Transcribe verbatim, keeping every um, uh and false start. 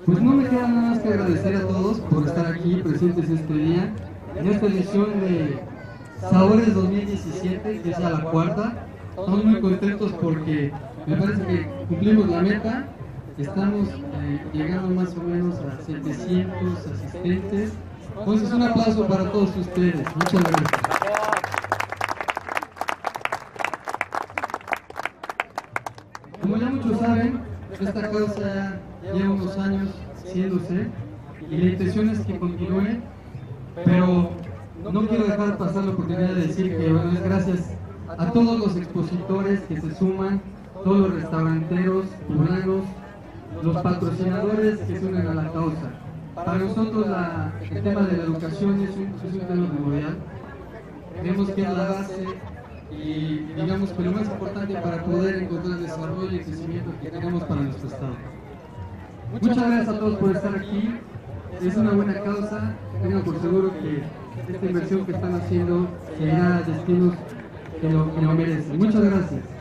Pues no me queda nada más que agradecer a todos por estar aquí presentes este día, en esta edición de Sabores dos mil diecisiete, que es ya la cuarta. Estamos muy contentos porque me parece que cumplimos la meta. Estamos eh, llegando más o menos a setecientos asistentes. Entonces un aplauso para todos ustedes. Muchas gracias. Como ya muchos saben, esta causa lleva unos años haciéndose y la intención es que continúe, pero no quiero dejar pasar la oportunidad de decir que bueno, es gracias a todos los expositores que se suman, todos los restauranteros, poblanos, los patrocinadores que se unen a la causa. Para nosotros la, el tema de la educación es un, es un tema primordial. Creemos que es la base y digamos que lo más importante para poder encontrar el desarrollo y el crecimiento que queremos para nuestro estado. Muchas gracias a todos por estar aquí. Es una buena causa. Tengan por seguro que esta inversión que están haciendo se irá a destinos que lo, que lo merecen. Muchas gracias.